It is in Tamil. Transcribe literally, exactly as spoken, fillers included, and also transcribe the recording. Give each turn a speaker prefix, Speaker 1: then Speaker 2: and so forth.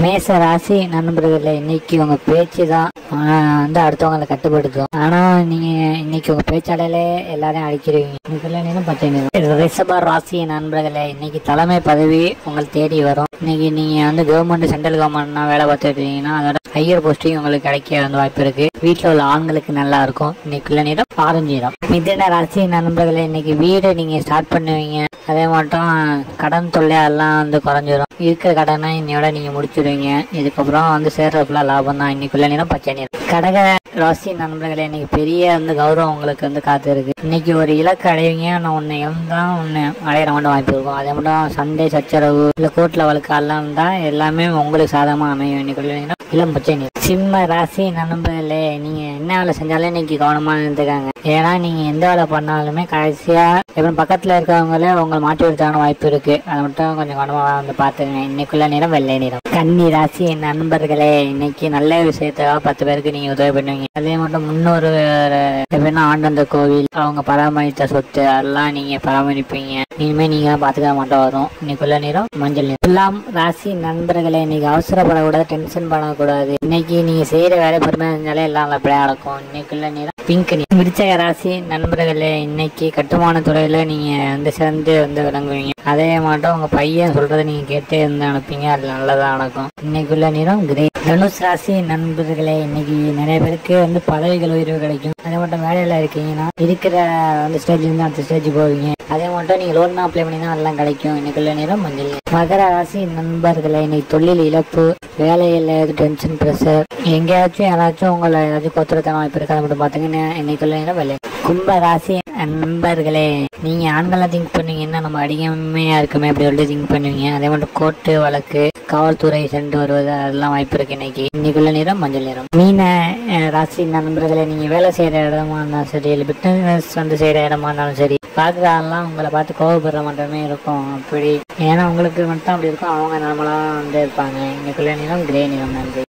Speaker 1: மேச ராசி நண்பர்களே, இன்னைக்கு உங்க பேச்சு தான் வந்து அடுத்தவங்களை கட்டுப்படுத்தும். ஆனா நீங்க இன்னைக்கு உங்க பேச்சாலையில எல்லாரையும் அடிக்கிறீங்க. இன்னைக்கு பச்சை நிறம். ரிஷப ராசி நண்பர்களே, இன்னைக்கு தலைமை பதவி உங்களை தேடி வரும். இன்னைக்கு நீங்க வந்து கவர்மெண்ட் சென்ட்ரல் கவர்மெண்ட்னா வேலை பார்த்துட்டு இருக்கீங்கன்னா அதோட ஹையர் போஸ்டிங் உங்களுக்கு கிடைக்க வந்து வாய்ப்பு இருக்கு. வீட்டுல உள்ள ஆண்களுக்கு நல்லா இருக்கும். இன்னைக்குள்ள நிறம் ஆரஞ்சு நிறம். மிதுன ராசி நண்பர்களே, இன்னைக்கு வீடு நீங்க ஸ்டார்ட் பண்ணுவீங்க. அதே மட்டும் கடன் தொல்லை எல்லாம் வந்து குறைஞ்சிரும். இருக்கிற கடனை இன்னையோட நீங்க முடிச்சிருவீங்க. இதுக்கப்புறம் வந்து சேர்றதுல லாபம் தான். இன்னைக்குள்ள நிறம் பச்சை நிறம். கடக ராசி நண்பர்களே, இன்னைக்கு பெரிய வந்து கௌரவம் உங்களுக்கு வந்து காத்து இருக்கு. இன்னைக்கு ஒரு இலக்கு அடைவீங்க. நான் ஒன்னு இழந்தான் ஒன்னு அடையிற மட்டும் வாய்ப்பு இருக்கும். அதே மட்டும் சண்டை சச்சரவு இல்ல கோர்ட்ல வழக்கு எல்லாம் தான் எல்லாமே உங்களுக்கு சாதகமா அமையும். இன்னைக்குள்ள நிறம் இளம் பச்சை நிறம். சிம்ம ராசி நண்பர்களே, நீங்க என்ன வேலை செஞ்சாலும் இன்னைக்கு கவனமா இருந்துக்காங்க. ஏன்னா நீங்க எந்த வேலை பண்ணாலுமே கடைசியா எப்படி பக்கத்துல இருக்கவங்களே உங்களை மாற்றி விடுறதுக்கான வாய்ப்பு இருக்கு. அதை மட்டும் கொஞ்சம் கவனமா வந்து பாத்துக்கங்க. இன்னைக்குள்ள நிறம் வெள்ளை நிறம். கன்னி ராசி நண்பர்களே, இன்னைக்கு நல்ல விஷயத்துக்காக பத்து பேருக்கு நீங்க உதவி பண்ணுவீங்க. அதே மட்டும் முன்னொரு எப்படின்னா ஆண்டந்த கோவில் அவங்க பராமரித்த சொத்து அதெல்லாம் நீங்க பராமரிப்பீங்க. இனிமே நீங்க பாத்துக்க மாட்டோம் வரும். இன்னைக்குள்ள நிறம் மஞ்சள் நிறம். துலாம் ராசி நண்பர்களே, இன்னைக்கு அவசரப்படக்கூடாது, டென்ஷன் பண்ணக்கூடாது. இன்னைக்கு நீங்க செய்யற வேலை பொறுமையா செஞ்சாலே எல்லாம் நல்லபடியா நடக்கும். இன்னைக்குள்ள நிறம் பிங்க் நிறம். விருச்சிக ராசி நண்பர்களே, இன்னைக்கு கட்டுமான துறையில நீங்க வந்து சிறந்து வந்து விளங்குவீங்க. அதே மாட்டோம் உங்க பையன் சொல்றதை நீங்க கேட்டே இருந்து அனுப்பீங்க. அது நல்லதா நடக்கும். இன்னைக்குள்ள நிறம் கிரே. தனுஷ் ராசி நண்பர்களே, இன்னைக்கு நிறைய பேருக்கு வந்து பதவிகள் உயர்வு கிடைக்கும். அதே மட்டும் வேலையில இருக்கீங்கன்னா இருக்கிற வந்து ஸ்டேஜ்ல இருந்து அடுத்த ஸ்டேஜ் போவீங்க. அதே மட்டும் நீங்க லோன் அப்ளை பண்ணி தான் எல்லாம் கிடைக்கும். இன்னைக்குள்ள நிறம் மஞ்சள். மகர ராசி நண்பர்களே, இன்னைக்கு தொழில் இழப்பு, வேலையில டென்ஷன் பிரஷர், எங்கேயாச்சும் யாராச்சும் உங்களை ஏதாச்சும் கொத்துறதான வாய்ப்பு இருக்கு. அதை மட்டும் பாத்தீங்கன்னா இன்னைக்குள்ள நிறம் வெள்ளை. கும்ப ராசி நண்பர்களே, நீங்க ஆண்களை திங்க் பண்ணுவீங்கன்னா நம்ம அடிமையா இருக்குமே அப்படி சொல்லிட்டு திங்க் பண்ணுவீங்க. அதே மட்டும் கோர்ட்டு வழக்கு காவல்துறை சென்று வருவது அதெல்லாம் வாய்ப்பு இருக்கு. இன்னைக்கு இன்னைக்குள்ள நிறம் மஞ்சள் நிறம். மீன ராசி நண்பர்களே, நீங்க வேலை செய்யற இடமா இருந்தாலும் சரி இல்லை பிசினஸ் வந்து செய்யற இடமா இருந்தாலும் சரி பார்க்கலாம் உங்களை பார்த்து கோவப்படுற மட்டுமே இருக்கும். அப்படி ஏன்னா உங்களுக்கு மட்டும் அப்படி இருக்கும், அவங்க நார்மலா வந்து இருப்பாங்க. இன்னைக்குள்ள நிறம் கிரே நிறம். நன்றி.